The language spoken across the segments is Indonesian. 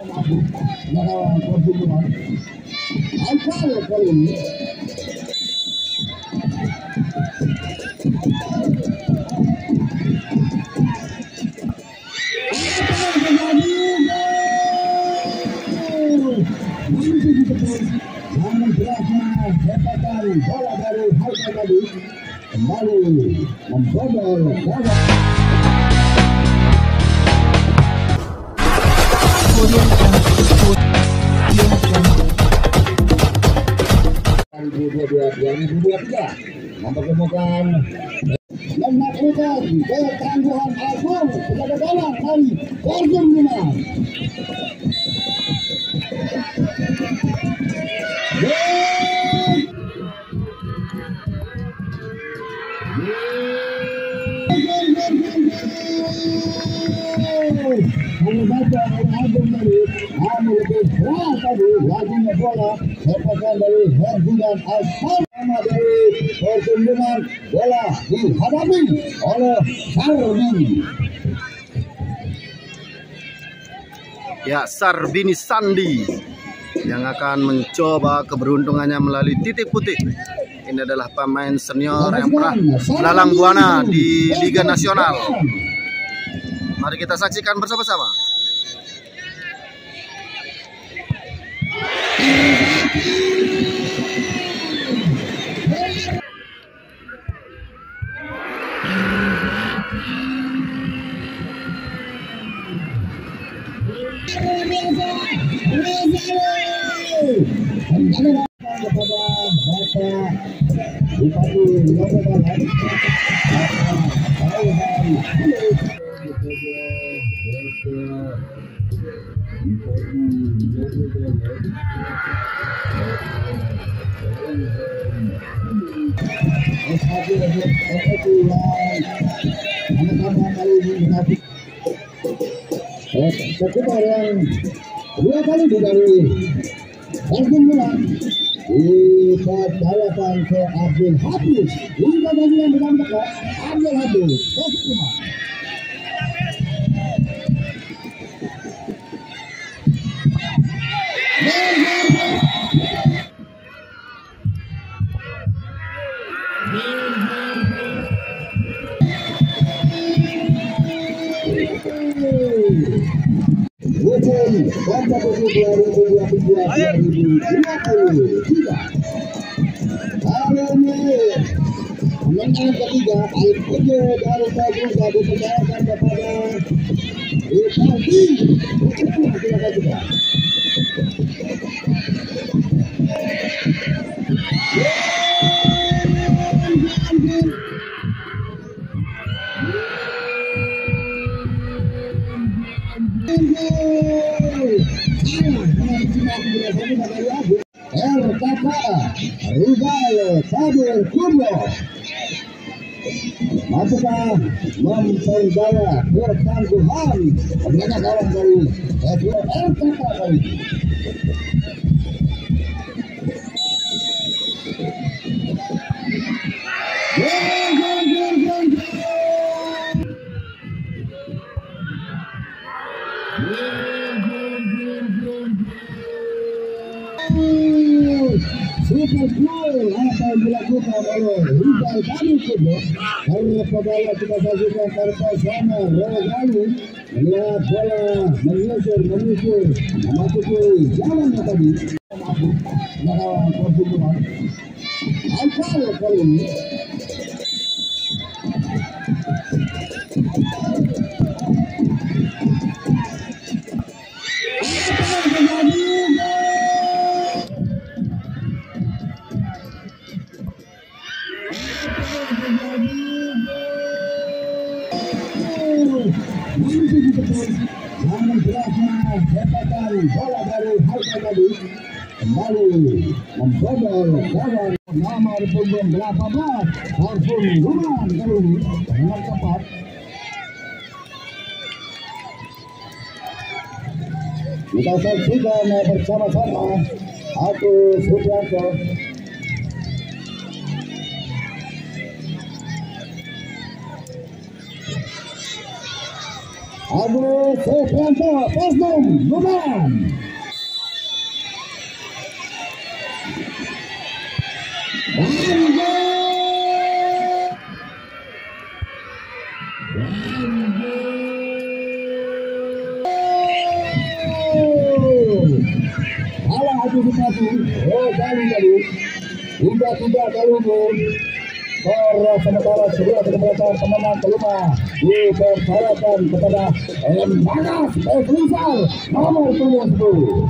bola dari Haikal tadi kembali membobol gawang. Mempertemukan menaklukkan ketangguhan Agung kepada gawang dari Persib Lima. Membaca Agung tadi, namun lebih keras tadi lajunya bola lepasan dari Herdian Alfan dari pertandingan bola dihadapi oleh Sarbini. Ya, Sarbini Sandi yang akan mencoba keberuntungannya melalui titik putih. Ini adalah pemain senior yang pernah melalang buana di Liga Nasional. Mari kita saksikan bersama-sama. Sekitar yang dua kali dari Persib Lima dipercayakan ke Abdul Hafiz. Hingga bagian dalam dekat Abdul Hafiz Persib Lima. Kompetisi 2022-2023 kali ini kemenangan ketiga Al-Qudjo dari Sabuga dipercayakan kepada Isanti. Silakan juga. Rizal Sabil Kubro mampukah memperdaya ketangguhan penjaga gawang dari RKK kali ini. Super cool apa yang dilakukan oleh Rizal Sabil Kubro. Karena pebaya kita saksikan bersama Rogali melihat bola menyusur memasuki jalannya tadi. Gawang Persib Lima. Alfal kali ini. Namun berasnya sepakan bola dari Haikal tadi kembali membobol gawang nomor punggung 18 Harfun Guman kali ini nomor tepat. Kita saksikan bersama-sama Agus Supriyanto. Agus Suprianto Pesnum Numan. Kalah satu. Oh kali hingga 3 kali skor sementara kedua kemenangan pemenang kelima dipercayakan kepada Manas Faisal nomor 20.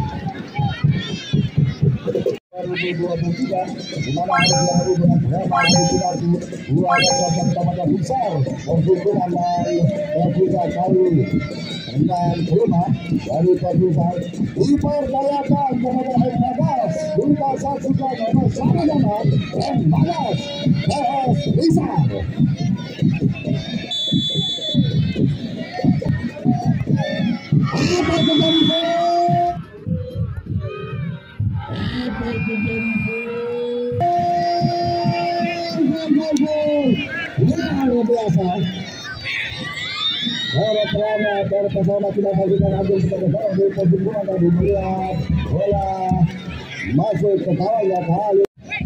2023 di mana hari dengan drama hari final dua raksasa kecamatan besar menghubungkan dari 3 kali dengan kelima dari Faisal dipercayakan kepada Manas. Kita saksikan bersama-sama Manas Faisal. Apa terjadi? Luar biasa. Oleh kerana terpesona tidak bagikan ambil sebagai di perjumpuan tadi melihat bola masuk ke kawalnya kali.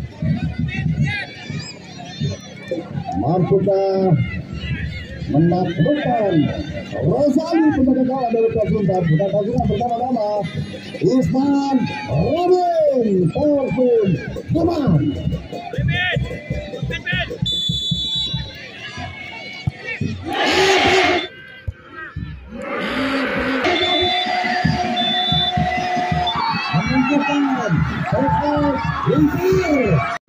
Mampukah menaklukkan Rosali penjaga gawang dari Pasundan. Bukan pasukan pertama-tama Isman Robin Torfin Teman. Menentukan soal